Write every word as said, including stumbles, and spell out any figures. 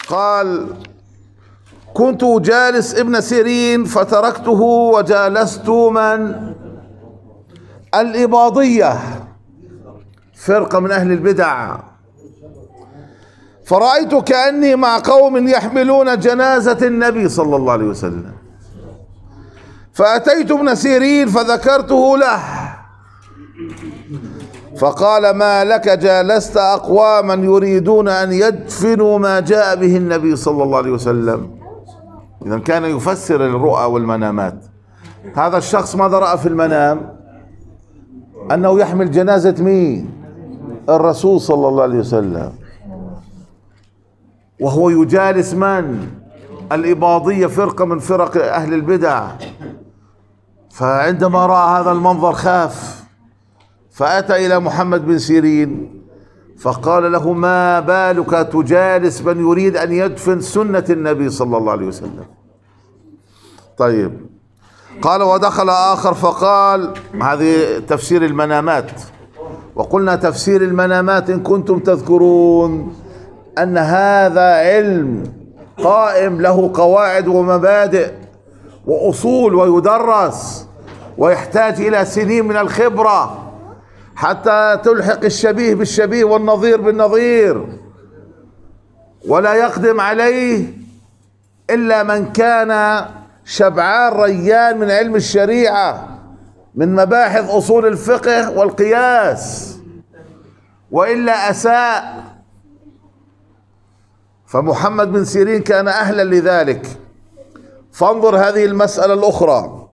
قال: كنت جالس ابن سيرين فتركته وجالست من؟ الإباضية، فرقة من أهل البدع. فرأيت كأني مع قوم يحملون جنازة النبي صلى الله عليه وسلم، فأتيت ابن سيرين فذكرته له، فقال: ما لك جالست أقواما يريدون أن يدفنوا ما جاء به النبي صلى الله عليه وسلم. إذا كان يفسر الرؤى والمنامات. هذا الشخص ماذا رأى في المنام؟ أنه يحمل جنازة مين؟ الرسول صلى الله عليه وسلم، وهو يجالس من؟ الإباضية، فرقة من فرق أهل البدع. فعندما رأى هذا المنظر خاف، فأتى إلى محمد بن سيرين فقال له: ما بالك تجالس من يريد أن يدفن سنة النبي صلى الله عليه وسلم؟ طيب. قال: ودخل آخر فقال، هذه تفسير المنامات. وقلنا تفسير المنامات إن كنتم تذكرون أن هذا علم قائم له قواعد ومبادئ وأصول ويدرس، ويحتاج إلى سنين من الخبرة حتى تلحق الشبيه بالشبيه والنظير بالنظير، ولا يقدم عليه إلا من كان شبعان ريان من علم الشريعة، من مباحث أصول الفقه والقياس، وإلا أساء. فمحمد بن سيرين كان أهلا لذلك. فانظر هذه المسألة الأخرى.